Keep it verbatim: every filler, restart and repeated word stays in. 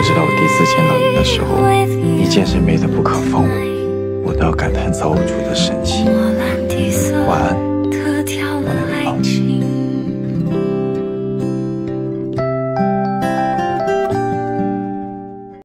知道我第一次见到你的时候，你简直美得不可方物，我都要感叹造物主的神奇。